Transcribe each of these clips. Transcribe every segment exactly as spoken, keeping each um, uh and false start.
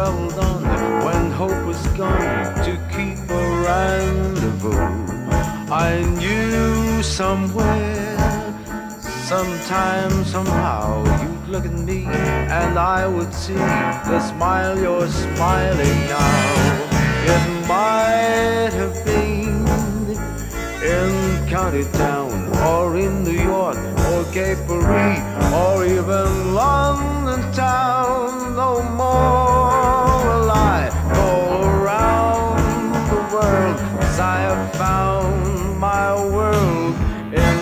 traveled on when hope was gone to keep a rendezvous. I knew somewhere, sometime, somehow, you'd look at me and I would see the smile you're smiling now. It might have been in county town, or in New York, or Cape Paris, or even London town. No more will I go around the world, 'cause I have found my world in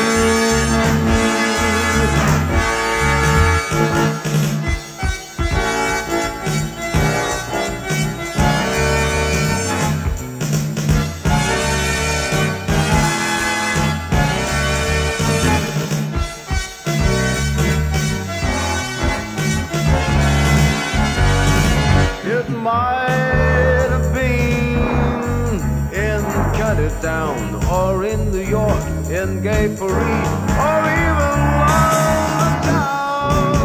might have been in county town, or in New York, in Gay Paris, or even London town.